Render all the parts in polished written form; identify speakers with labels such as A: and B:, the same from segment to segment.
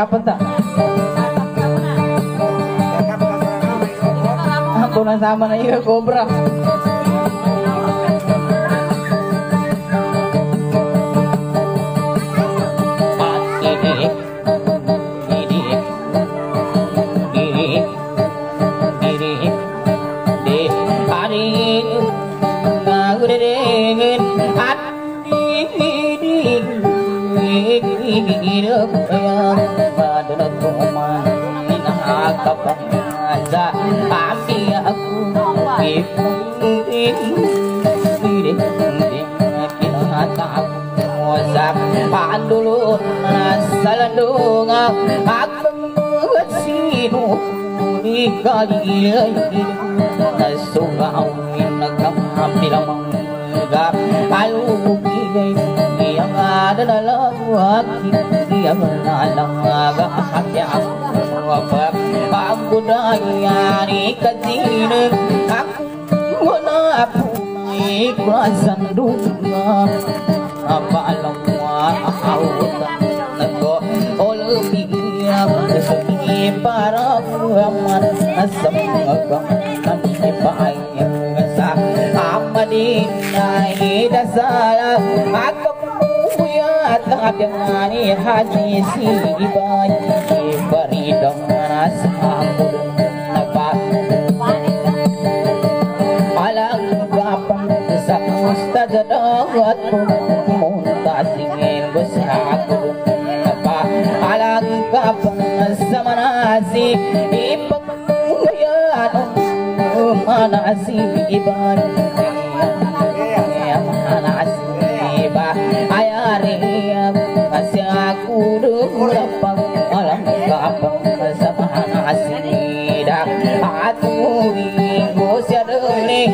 A: apa tak? Aku na sama na iya Cobra. Pandulun salandunga akang sinu di kaliya nasugau nagkampilang mga alugigay yang ada dalam hati yang menalangga hati aku daya di kazine aku menapu ikhlasan dunia apa alam autan nago oleh segi para aman asam agang nanti pakai sa amadin nai dasar aku punya tak dengan haji si bayi beri dengan asam napa alang gapan sa ustad dawat muntasingin besaku apa alang gapan sa manasi ipagyan manasi iban manasi iba ayari asyaku durapang alang gapan sa manasi dak atu minggu siadele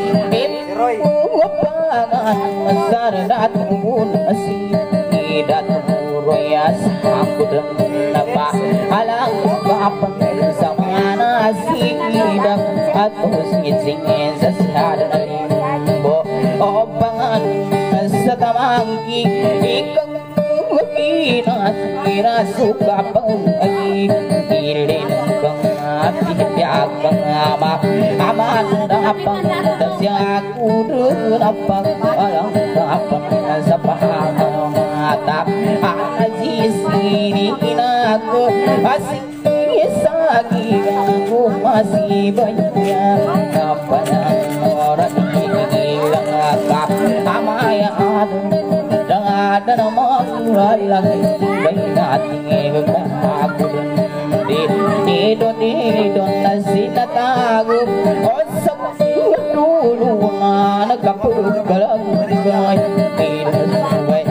A: sardatun asidatun royas aku denapa alang kapan sama nasi dak atau singin sesadan limbo obangan setamangki ikang kinas kira suka pagi ilin kang api piagang ama aman dapang tasyaku durapang alang kapang sapahang mata aziz ini aku asing sagi aku masih banyak kapan orang hilang kap amaya ada nama mulai lagi bayi hati aku Didon nasita tago osap dulu mana kapur galang gay tidak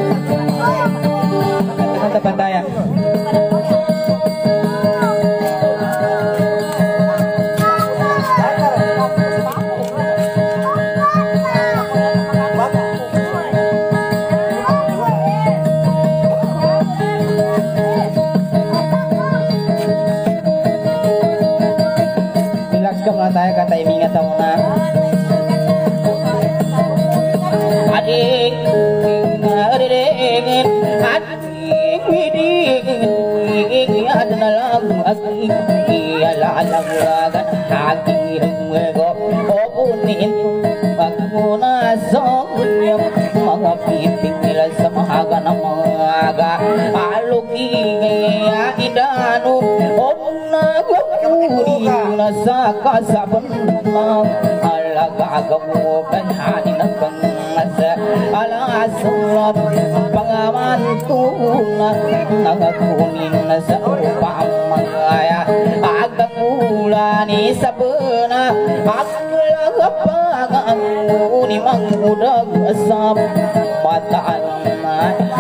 A: kata pantayan tayo kata imingat ako na adik adik adik adik ada lagu adik ala lagan hati rego opunin aku nasong mga pipil sama haga na mga aluki idanu onna guri nasa kasaban alaga gawo kanhani na pangasa ala asulap pangaman tuna nagakunin na sa upamaya agang ulani sa bena aglaga pangang manggudag asap mataan na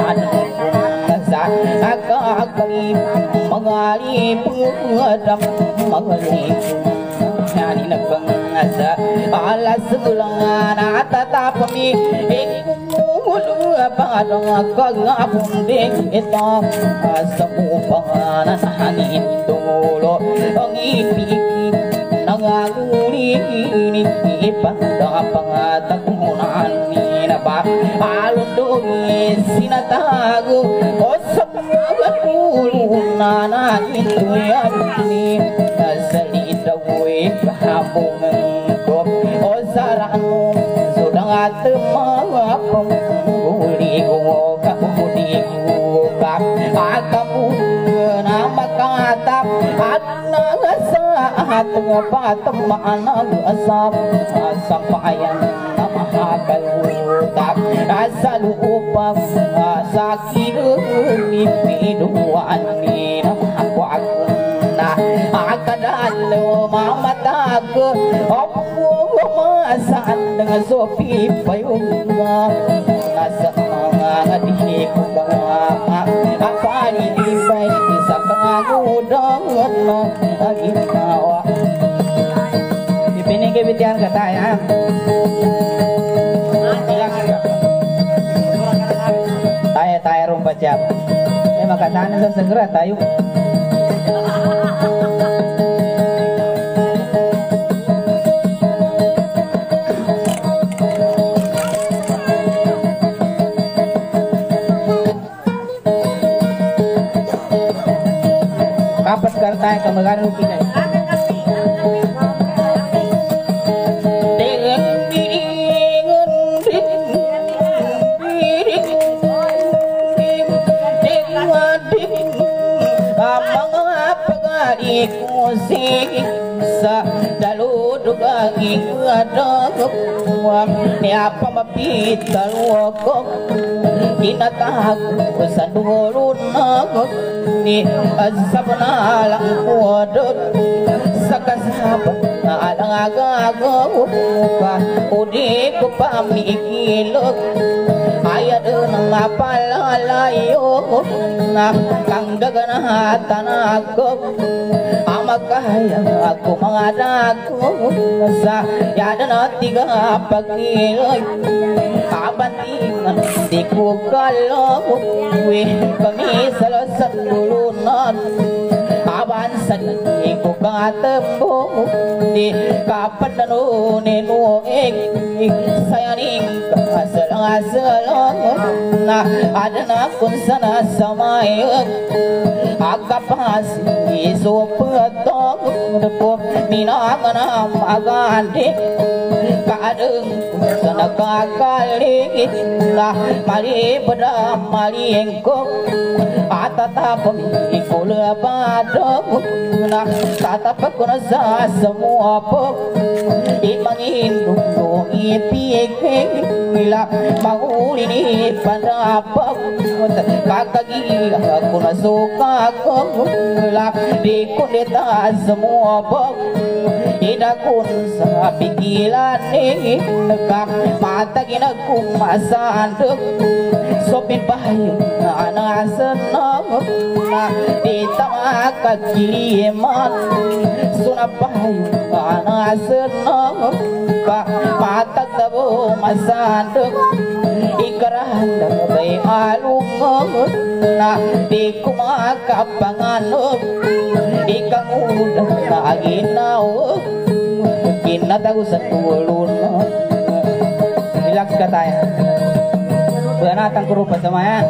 A: agakali mangalip ngadam mangalip yani nagpangasa alas tulangan atatapami ikumulo padang kagapon din ito sa upangan sa hangin tulo ang ipikik nangangulikinig ipagdapangatagmunan ba alundong sinatago o sa mga tulong nana itu ya ini asli dawe kahabungan kop osaranu sudah ngatemah pembuli gua kabudi gua akamu nama kata adna saat ngapatem mana asap sampayan nama kaluta asal upah sakit mimpi duani aku na akadalo mama tago opo masan dengan sopi payunga nasa mga dihiku mga apa ini baik bisa pengagudang lagi tawa dipini kebitian kata ya taya rumput jam maka sana segera tayo kapas kartay kembagan luki na sa daludog ang ikadagap ni apa mapital wakok kinatahag sa dulo nagok ni asabanalang kuwadot sa kasabat na alangagagaw ka udi ko pamikilog ayat ng mapalalayo na kanggaganahatan ako amakaya ako mga dako sa yada na tiga pagkiloy kabantingan di ko kalawag kami sa tulunan abansan di ko katembo di kapatanunin mo sayaning kasalang-asalang na ada na kung sana samayag agapas iso patong po minanganam agandi kadang sa nakakaligid na mali pada malingkong atatapang ikulabado na tatapak ko na sa semua po imangindong ko ipigil nila mahuli ni panapag kakagila ko na suka ko nila di ko nita semua po idakun sa pigilan ni nagkamatagin akong masandok sopin pahayo na anasanam na di tama kagiliman sunap pahayo na anasanam ka matagtabo masandok ikaranda bay alungot na di kumakapanganok ikang udah na aginaw kinatago sa tulun relax ka tayo banatang kurupa sama ya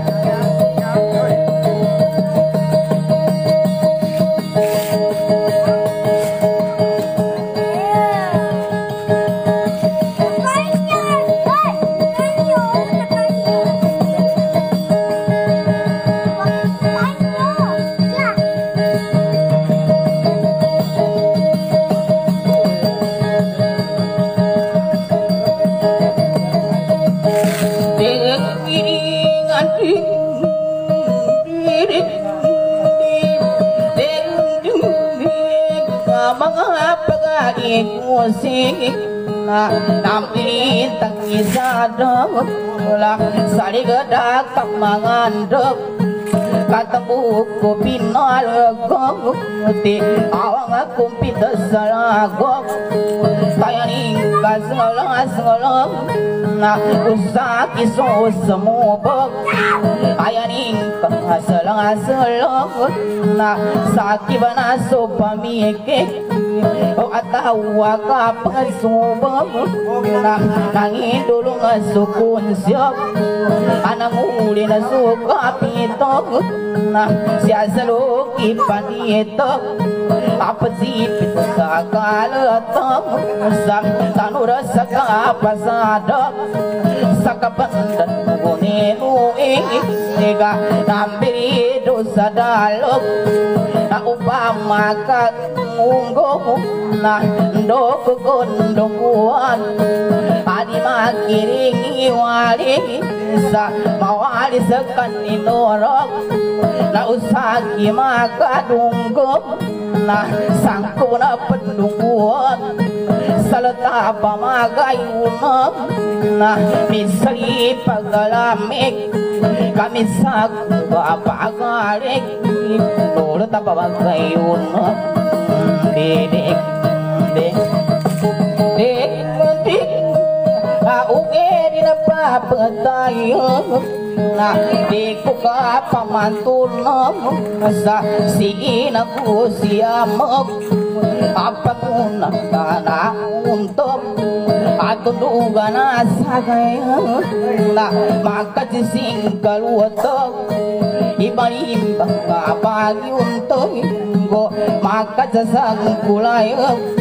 A: musik na nampilin tang isadok la sari gedak tak mangandok katemu ko pinal gog ti awang aku pinta salagok sayaning kasalang na usak iso semubok ayaning kasalang na sakibana so pamike o atawa ka pagsubam nangin dulu ngasukun siya anang uli na suka pito siya saluk ipanito apasipit sa kalatang sa tanura sa kapasada sa kapandan ngunin ega nambirido sa dalog na upama ka munggo na ndokukundunguan adi makiring iwali sa mawali sa kaninorok na usagi makadunggo na sangko na pendunguan salata pamagayunam na misali pagalamik kami sa kapagalik tulo tapamagayunam didik dik dik dik auge di napapatayon na di ko ka pamantunom sa sige na ko siyamok apatun na untuk atudugan na sagay na magkasising kaluwatok ibalimbang kapagyuntoy ko magkasasang kulay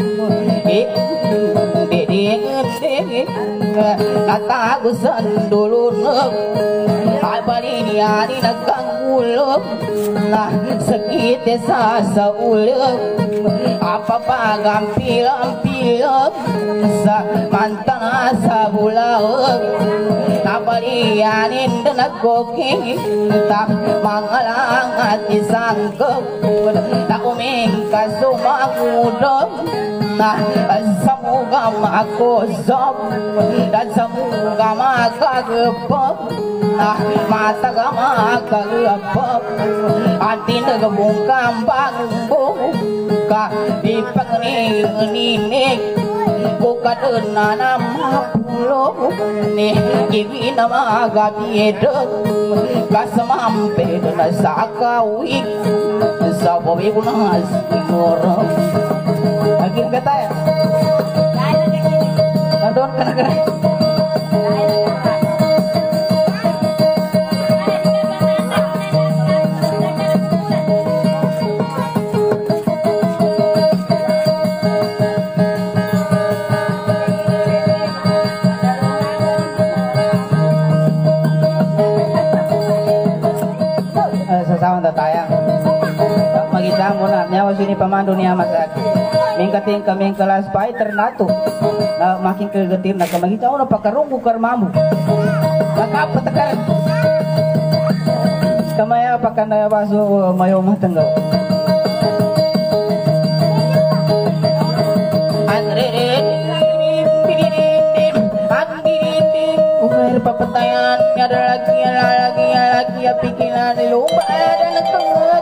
A: natagusan dulu ay baliniani nagkangulog na sakit sa ulog apa pagampilang-pilang sa mantana sa bulawag na balianin na nagkoking tak mangalang at isang kog na umingka sumagudog na sa muga makusop dan sa muga makagapop na mataga makagapop at tinagabungkang bagong ka di pagninig kukadun na namapulo ni kiwi na magabidog kasamampid na sa kawik sa bawi ko na siguro lagi ka tayo nandun ka na ka sasawang tatayang magita mo na nyawa sini pamandu niya masak mingkating kaming kelas fighter nato na making kegetir na kamagita mo na pakarunggu karmamu makapatakar kamaya pakandaya baso mayo matanggaw papatayan ada lagi ya pikiran lupa ada ngetengok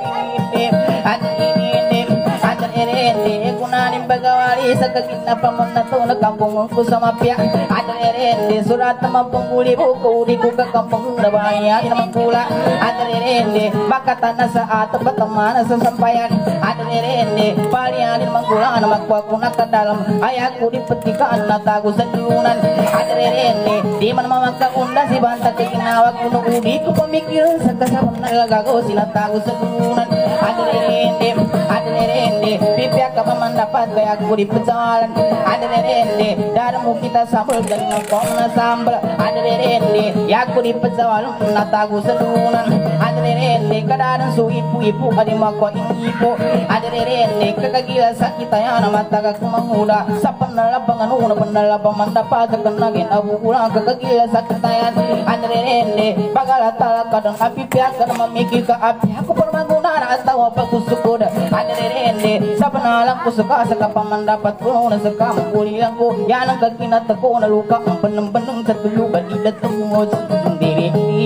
A: ini kunanin bagawali sa kagina pamunato na kampung ko sa mapya ada rende surat mampunguli buku di buka kampung na bahaya naman pula ada rende makatana sa ato patamana sa sampayan ada rende palianin mangkula na magkwakuna ka dalam ayaku di petikaan na tago sa dulunan ada rende di mana mamakakunda si banta tikinawag kuno udi ko pamikiran sa kasama na lagago sinatago sa dulunan ada rende pipiak ka mendapat kaya aku di pecalan ada rende darmu kita sambal dan ngomong na sambal ada rende ya aku di pecalan natago sedunan ada rende kadang su ipu ada mako ibu ada rende kagila sakit ya na mata ka kumamuda sa panalabangan una panalabang mendapat kenagin abu ulang kagila sakit ya ada rende bagala talak kadang api piak kadang memikir ke api aku permangunan atau apa kusukuda ada rende sa panalang ko suka sa kapamandapat ko na sa kamukulilang ko yan ang kaginata ko na luka ang panambanang sa tulugan ilat ang mo diriti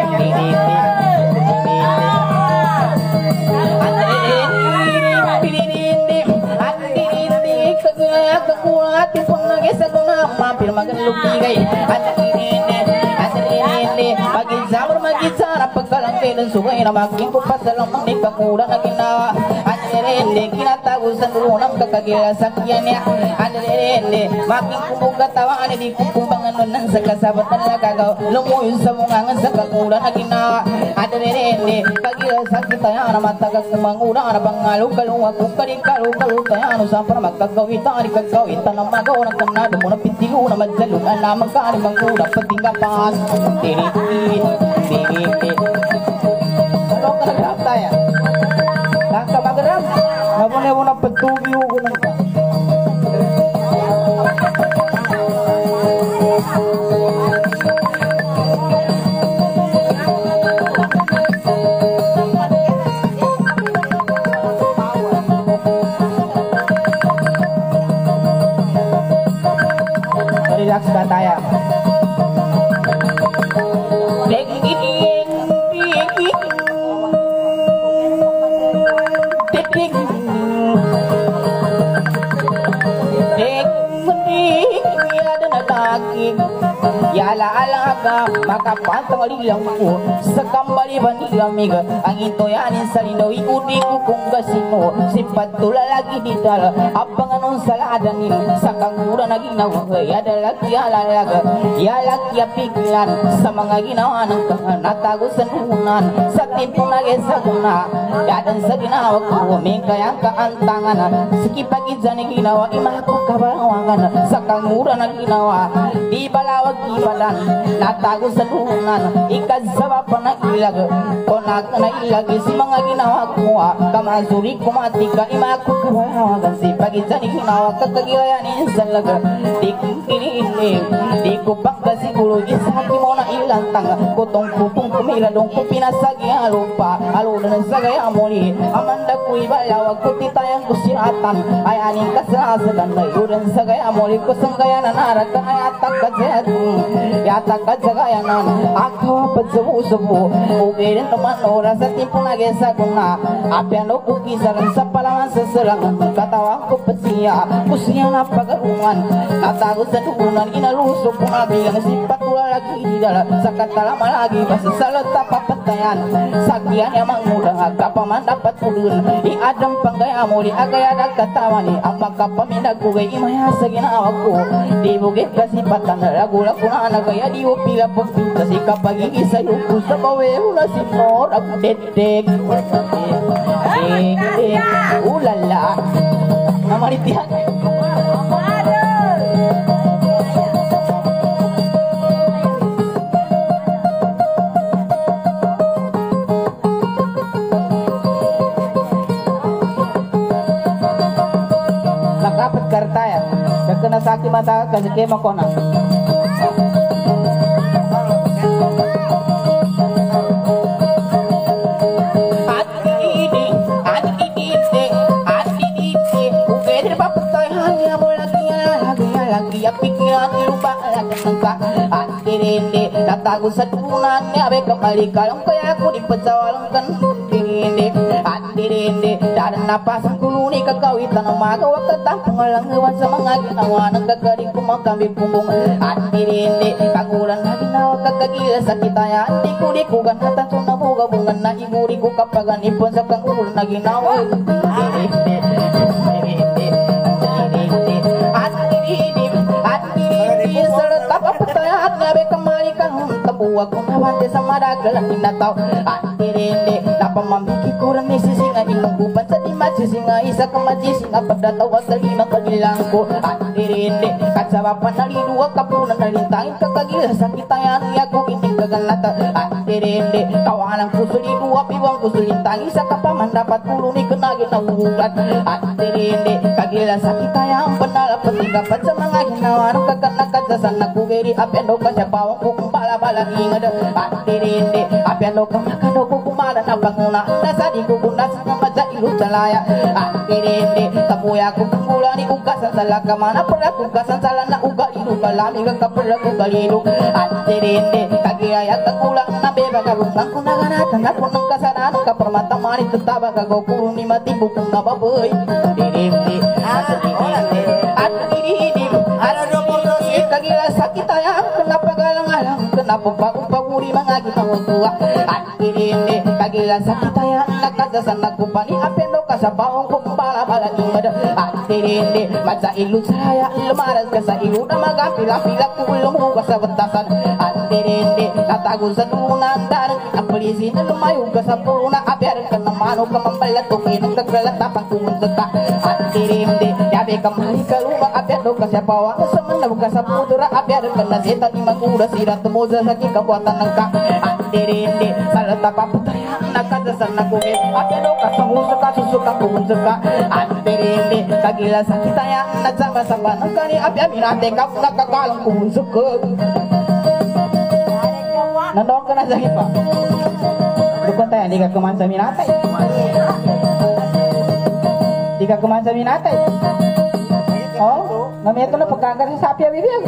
A: kagaya kakulat ipon na gesa ko na mampir magalog bigay pagi zamur magi cara pagkalang kailan sugay na maging ko pasalang mang ikakulang na ginawa rende kinatagusan dulu nam kakagila sakyannya ada rende makin kumbuka tawa ada di kumbangan nan sakasabatan lagagaw lumuyo sa mungangan sa kagulan agina ada rende kagila sakitaya na matagag kumangura na bangalo kalunga kukarikalu kalutaya no sa para magkagawita ari kagawita na magaw ng kanado mo na pitilo na madalong na magkari mangura patingga pas tiri ano ka nagkakta ya langka magaram nabunay mo na pagtubi ko ng ka relax ba tayo? Yala alaga makapantang lilang ko sa kambali banilamig ang ito yanin sa linaw ikudi ko kung gasimo sifat tula lagi di dala abang anong salada ni sa kangura na ginawa yada lagi alalaga yalagi apigilan sa mga ginawa ng natago sa nunan sa tipong nagesaguna yadan sa ginawa ko may kayang kaantangan sikipagid sa ginawa imahakong kabawangan sa kangura na ginawa di balawag ibalan natago sa lunan ikazaba pa na ilag konak na ilag si mga ginawa ko kamasuri kumatika imaku kawawagan si pagitsan ginawa kakagilayanin sa laga di ko kiniinig di ko bangga siguro isaki mo na ilantang kutong kupong kumiladong ko pinasagi alupa alunan sa gaya muli amanda ko ibalawag ko titayang kusiratan ay aning kasalasagan na iudan sa gaya muli ko sanggaya na naraka ay atak kazet yata kajagayanan akaw padsabu-sabu ugirin naman oras sa tipong nagesaguna apiano kukisaran sa palaman sa salangan katawang ko pasiya kusya na pagarungan natago sa turunan inalusok kung abilang si patula lagi idala sa katalama lagi basta salot tapapatayan sakyan yang mangmuda kapaman dapat pulun iadam panggaya muli agaya nagkatawa ni ang magkapaminagugay imaya sa ginawa ko di bugit kasipatan lagu-lagu na nagaya di upila pagpinta si kapag iisayo ko sa baweho na si Nor ang dedek ulala namaritihan nakapat karta ya kena sakit mata kasi kema kona pikiran lupa lagi sangka akhirnya natago sa tunan ni abe kembali kalong kaya aku dipecawalkan akhirnya dan napasang kuluni kakawitan ang magawa katapong alang hewan sa mga ginawa ng kagaling kumakambing pumbong akhirnya kagulan na ginawa kakagila sa kitaya di ko ganatan so nabugabungan na iguri ko kapagan ipon sa kangulan na ginawa buwag kong nawante sa maragalang inataw atirende napamamiki ko rin ni sisinga ilang guban sa dimat sisinga isa kamadisinga pagdatawa sa limang kagilang ko atirende katsaba panaliluwa kapunan nalintangin kakagila sa kitayan niya ko iting kaganata atirende kawalang kusuliluwa piwang kusulintangin sa kapaman dapat pulo ni kenagin na ulat atirende kagila sa kitayan panalapat tinggapat sa mga ginawa ng kaganakad sa sana kugeri apendo ka siya pawang kukong bala-bala ingat atirende apiano kamakano kukumara na banguna nasa di kukunas na maja ilu talaya atirende tapuya kukungula ni ugasan sa lakamana pala kugasan sa lana uga ilu kalami kakapala kukalilu atirende kagiyaya kakulang na beba karutang kunaganatan na kunang kasanan kapermatamani tetaba kagokulu ni mati bukong nababoy atirende atirende kagila sakit ayam kenapa galang-galang kenapa paguri mga gitawagwa Andirindi kagila sakit ya nakasasan nakupani apendo ka sa baong kumbala bala ingad Andirindi matsa ilu saya lumaras ka sa ilu na magapila-pila kulong mo ka sa batasan Andirindi tatago sa nunan darang ang polisi na lumayo ka sa puna apyar ka na mano ka mambalat o kinang naglalatapan kumunta ka Andirindi yabe ka mali ka luma apyado ka sa pawang sa manaw ka sa pudura apyar ka na zeta ni magura sirat mo sa sakit kabuatan ng ka Andirindi salata paputaya nakasasan na kumit apyado ka sa muso ka susuka kumunta ka Andirindi kagila sakit ya nagsama-sama ng kani apyamin ate ka nakakalang kumunta ka Nandong ka na sakit pa Dukon tayo, hindi ka kuman sa minatay Hindi ka kuman sa minatay Oh, namito na pagkagar sa sapya bibig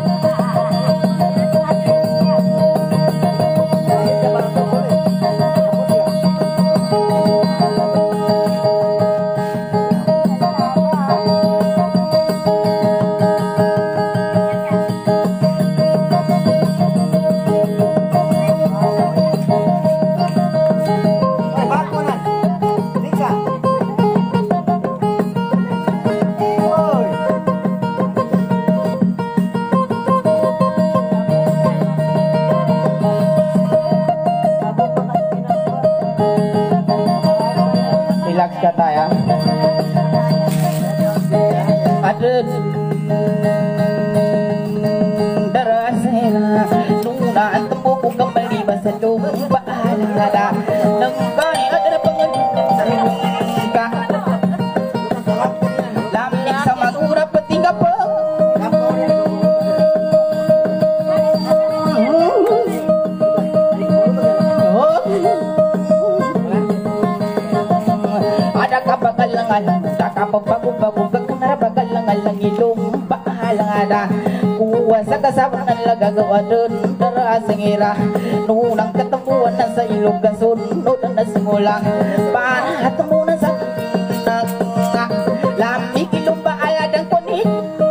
A: kata ya ada darasena nuna tembuku kembali bahasa domba ada nengkani ada pengejuka lamik sama gura petingga pe Bagu-bagu kenara bakal langal ilum bahalang ada kuasa kasabaran lagagawa dun darasingira nunang ketemuan na sa ilog gasun nudan na singulang panahatemunan sa lamik ilum baaladang kunik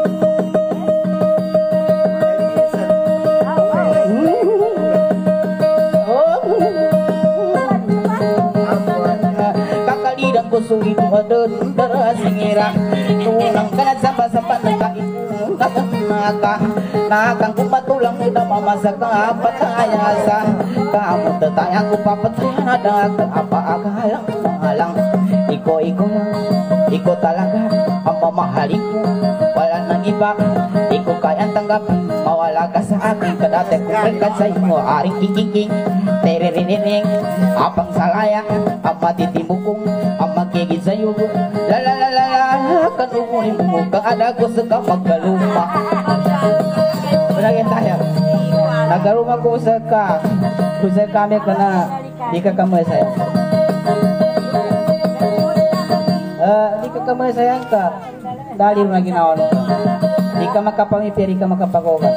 A: kakalidan kusuri dumadun darasingira nunang kanat sampa-sampa nagkainaka nakang kumatulang muda mamasak ka patayasa kamu tetayang kupapatayan ada apa-akalang malang iko lang iko talaga ang mamahaliku wala nang iba iko kayang tanggap mawala ka sa akin kadate kumikat sa imo aring kikiking tererinining apang salaya ang matitimbukong ang magigit sa yugo lalalala kanukunin mo kang ada ko sa kapagkaluma beragay tayo nagaruma ko sa kami ka na di ka kamay saya di ka kamay sayang ka dahil na ginawa nung di ka makapamipir di ka makapagogan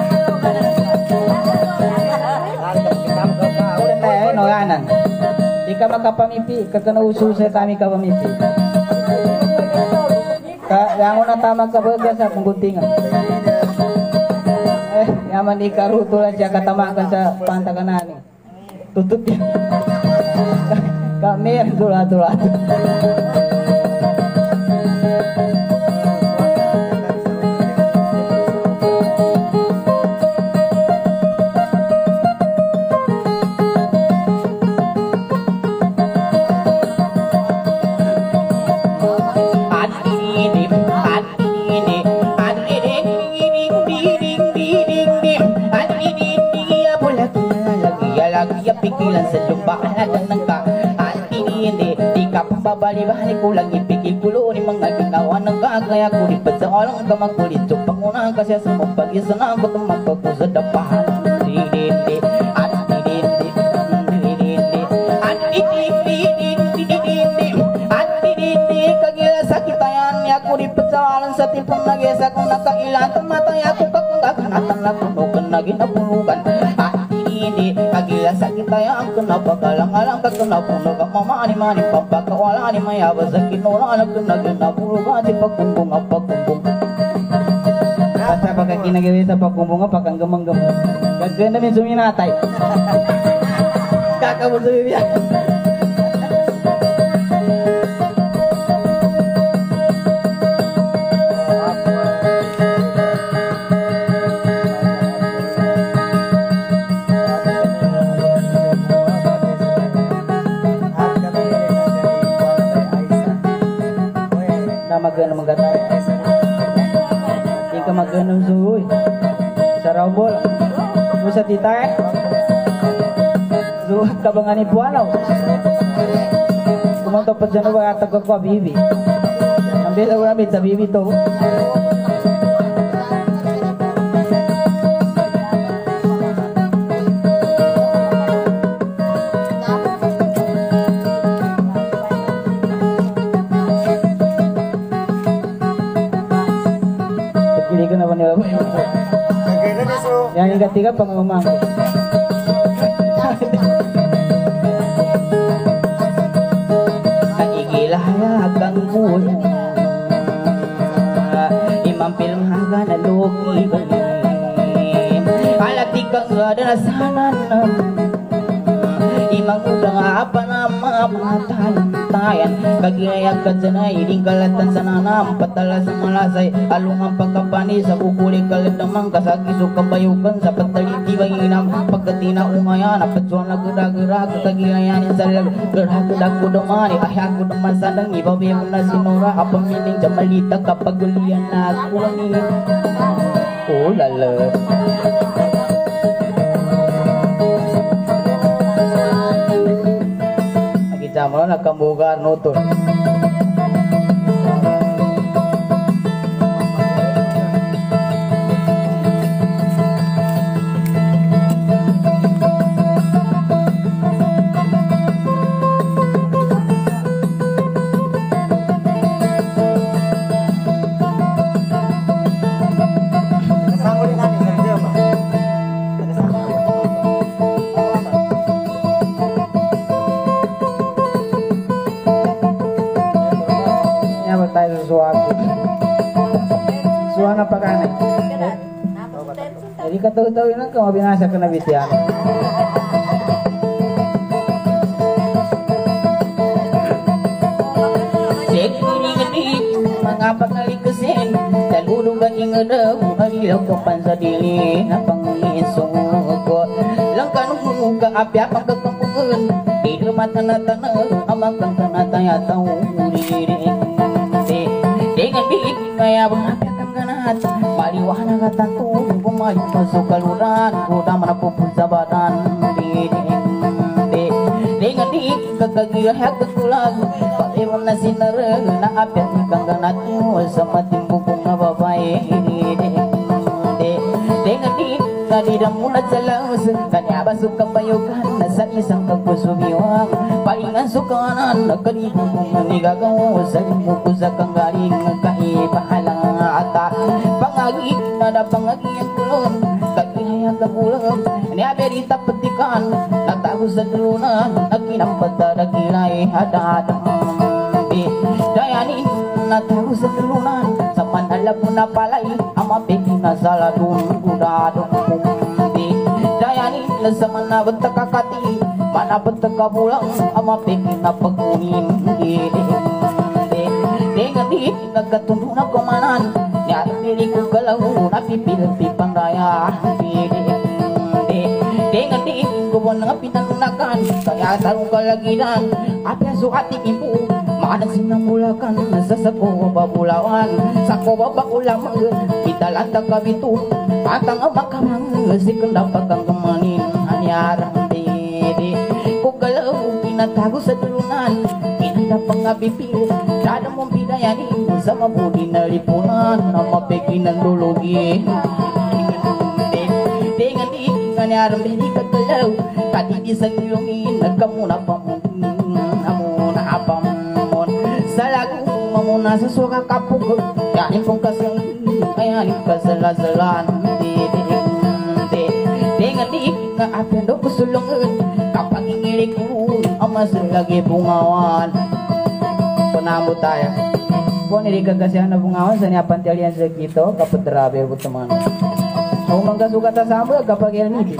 A: ulit tayo no yanan di ka makapamimpi kakanaususay kami kapamimpi yang una tama ka baga sa pengguntingan yaman di karuto lang siya katamakan sa pantakanan tutup yan kami dulat-dulat pikiran sejumpaan ng kaan ini di kapabali-bali ko lang ipikil kulo ni mga ginawa ng kagaya ko di sa olang kamakulit so pangunang kasi sa mapagi sa nabot ng magpagpusa dapahan didindi at didindi didindi at didindi at didindi kagila sakit ayan niya ko di sa olang sa tipong nagesa kung nakailan tamatay ako kakagaganatan na puno ka na ginapulugan ini kagila sakit tayo ang kunapagalang-alang kagkunapunog ang mamani-mani pampakawala ni mayabas sa kinula nagkunaginapunog at ipagkumbong ang pagkumbong at sa pagkakinagawi sa pagkumbong ang pagkanggamang-gamang Kaganda min suminatay. Kakabot sa bibya. Magana magatay. Di ka magana suy. Sa raubol. Sa titay. Luhat ka bang ani pualaw. Kumanto pa dyan ba atag ko bibi. Ambil ako namin sa bibi to. Yang ketiga pengumuman. Nagigilah kang buhay. Imampil mga nalugi. Alati kang ada sanan. Imang udang apa nama tayan kagiyayag kadyanay kalatan sa nanam patala sa malasay alungang pagkapani sa kukuli kaladamang kasagiso kabayugan sa pataliti bayinam pagkatina umayan apatsuan na gura-gura kagagiyayanin sa gerha-gerha ko dumani ahya ko duman sadang ibabi mo na sinura apamiling jamalita kapag ulian na kuwani oh lala Jamro nakamugar nutun. Suana pagana. Jadi kataw-taw lang ka mabinasa ka na bitiyan. Sekini-gini mga pangalikasin dalulong ganyang adaw alilaw ko pansadili na pangiisong ko langkan mo ka apya pagkakampungan di lumatan na tanang amang kang tanatayataw uriri dengan bikin kaya berapya kanganat paliwana katantung kumali masuk kaluran kuda manapupun sabadan dengan dik kagagiyah ketulag paliwan na sinara na apya kanganat sama timbukong nababae dengan dik kanida mula salas kanya basuk kabayukan sa isang kapusubiwang palingan sukanan nakalibong nigagaw sa limuko sa kanggaling kaipahalang ata pangagi nada pangagi ang kulon kagihayang kapulang niya berita petikan natago sa luna nakinampat daragilay ada-ada dayanin natago sa luna sa panalap na palay ama peking na saladun kudadong dayanin sa manabot kakati manabot kapulang ama peking na pagkunin dengan di nagkatundo na kumanan nyari pilih ko galaw napipil-pipan raya dengan di kubon nga pinangunakan kaya tarong kalaginan apya suati impu maadang sinamulakan sa sako babulawan sako babakulamang kita lanta kabitu patang makamang si kendapat kang kemanin anyarang diri ko galaw pinatago sa tulunan kinanda pangabipil kada mong bidayani sa mabudi na lipunan na mapekinan lulugi dengan di anyarang diri kagalaw kadidi sa ngilungin nagkamuna pa amuna apamon salagu mamuna sa suka kapug yanin pong kasal ayanin kasalasalan dengan di nga apendo kusulungan kapag ingilik mo amas lagi bungawan penambu tayo po nirika kasi na bungawan sa niya pantilian sa kito kapaterabe po teman Mau mangga suka ta sama kapag ini.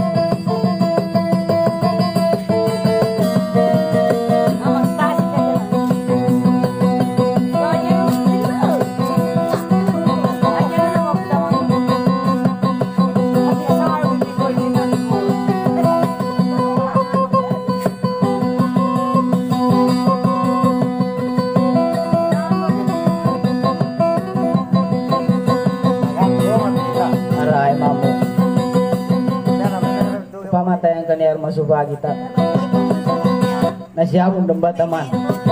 A: Pamatayang kaniar masuk kita nasyabong damba taman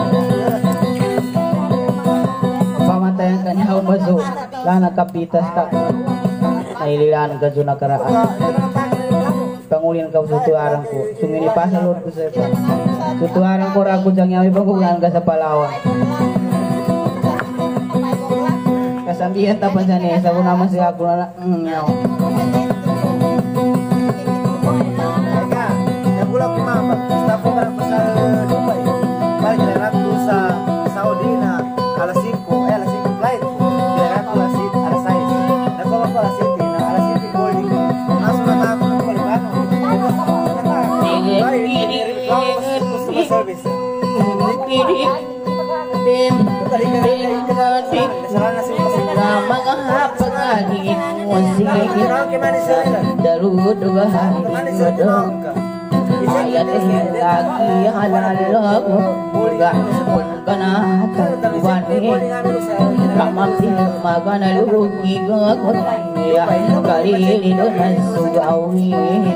A: pamatayang kaniar masuk lana kapitas tak naililan ka juna karaan pangulin ka sutuarang ko sumini pasalod ko sa sutuarang ko rago jang yawi pangulan ka sa Palawan kasambihan tapan sa niya sa kuna man siya kuna na
B: pulang ke mama, estava para passar Dubai. Para jalan tu sa Saudi na alas 5 flight. Jalan tu alas 6. Nakuha ko alas 7 na alas 7 boarding. Aso na ako ng Polibano. Service.
A: ayat lagi halal juga kana wani kamati magana lugi gakot ya kali lido nasugawi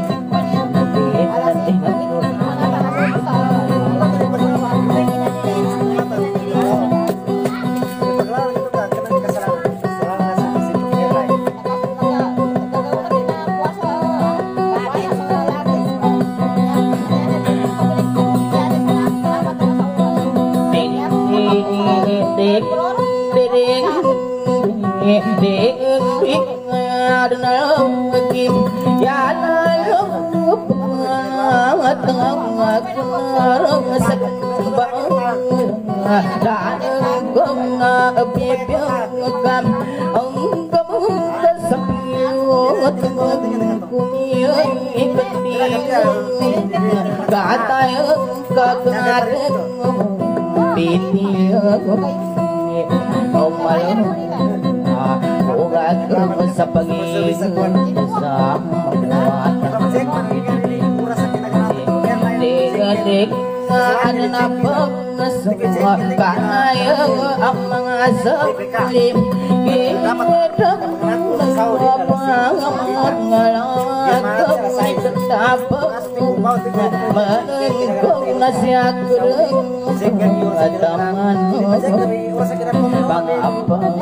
A: sa pag-iisip sa dik ano na bang nasuwa kaya ang mga saklim ginidang pangalangan tapos maningkong nasyakring ataman pangapang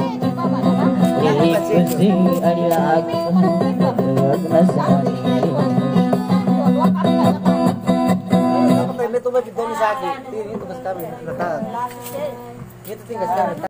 A: kasi alak nasyakring
B: Itu bagi Doni Saki, ini tugas kami, itu tinggal sekarang.